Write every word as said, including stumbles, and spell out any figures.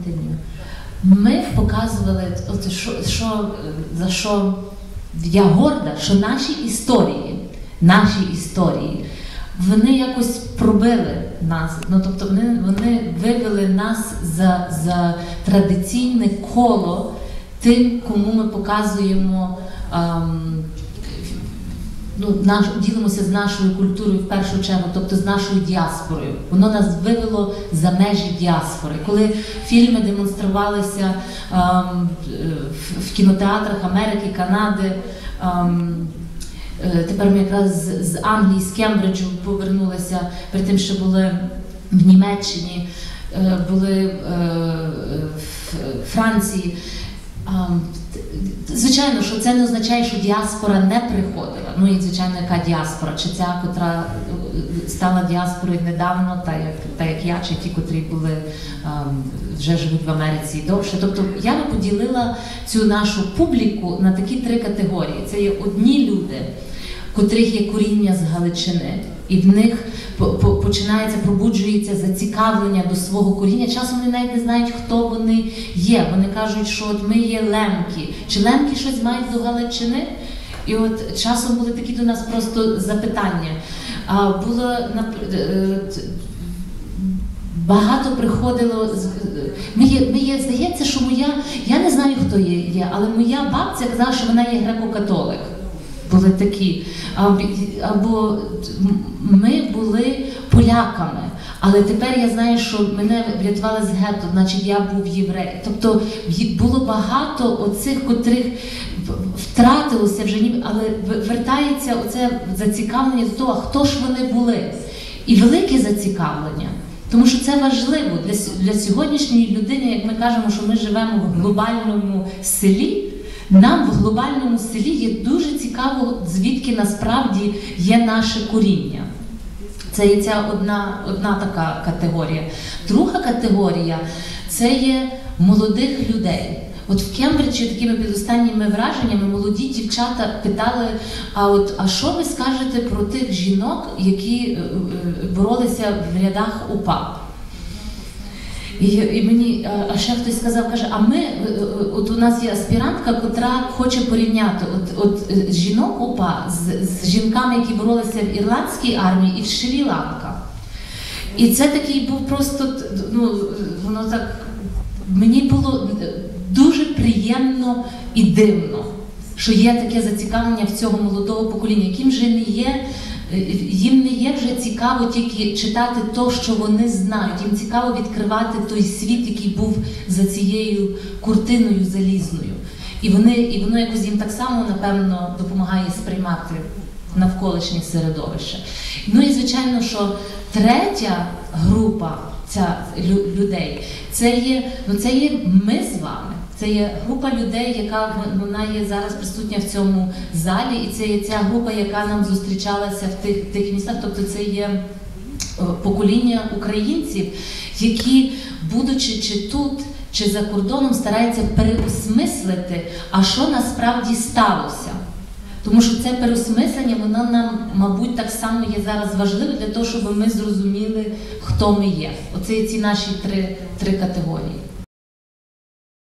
Валентинівна, ми показували, оце, що, що, за що я горда, що наші історії, наші історії, вони якось пробили нас, ну, тобто вони, вони вивели нас за, за традиційне коло тим, кому ми показуємо, ем, ну, наш, ділимося з нашою культурою в першу чергу, тобто з нашою діаспорою. Воно нас вивело за межі діаспори. Коли фільми демонструвалися ем, в, в кінотеатрах Америки, Канади, ем, тепер ми якраз з, з Англії, з Кембриджу повернулися, перед тим, що були в Німеччині, були в Франції. Звичайно, що це не означає, що діаспора не приходила. Ну і, звичайно, яка діаспора? Чи ця, котра стала діаспорою недавно, та як, та як я, чи ті, котрі були, вже живуть в Америці довше. Тобто я би поділила цю нашу публіку на такі три категорії. Це є одні люди, котрих є коріння з Галичини, і в них починається, пробуджується зацікавлення до свого коріння. Часом вони навіть не знають, хто вони є. Вони кажуть, що от ми є лемки. Чи лемки щось мають до Галичини? І от часом були такі до нас просто запитання. А було багато приходило, ми є, ми є, здається, що моя, я не знаю, хто є, є, але моя бабця казала, що вона є греко-католик. Були такі. Або ми були поляками, але тепер я знаю, що мене врятували з гетто, значить я був єврей. Тобто було багато оцих, котрих втратилося вже, але вертається оце зацікавлення до того, хто ж вони були. І велике зацікавлення. Тому що це важливо для, для сьогоднішньої людини, як ми кажемо, що ми живемо в глобальному селі, нам в глобальному селі є дуже цікаво, звідки насправді є наше коріння. Це є ця одна, одна така категорія. Друга категорія – це є молодих людей. От в Кембриджі такими підостанніми враженнями молоді дівчата питали, а от а що ви скажете про тих жінок, які боролися в рядах УПА? І, і мені, а ще хтось сказав, каже, а ми, от у нас є аспірантка, котра хоче порівняти от, от жінок УПА з, з жінками, які боролися в ірландській армії і в Шрі-Ланка. І це такий був просто, ну, воно так, мені було дуже приємно і дивно, що є таке зацікавлення в цього молодого покоління, яким вже не є, їм не є вже цікаво тільки читати те, що вони знають, їм цікаво відкривати той світ, який був за цією куртиною залізною. І, вони, і воно якось їм так само, напевно, допомагає сприймати навколишнє середовище. Ну і, звичайно, що третя група ця, людей, це є, ну, це є ми з вами. Це є група людей, яка вона є зараз присутня в цьому залі, і це є ця група, яка нам зустрічалася в тих, тих містах. Тобто це є покоління українців, які, будучи чи тут, чи за кордоном, стараються переосмислити, а що насправді сталося. Тому що це переосмислення, воно нам, мабуть, так само є зараз важливе для того, щоб ми зрозуміли, хто ми є. Оце є ці наші три, три категорії.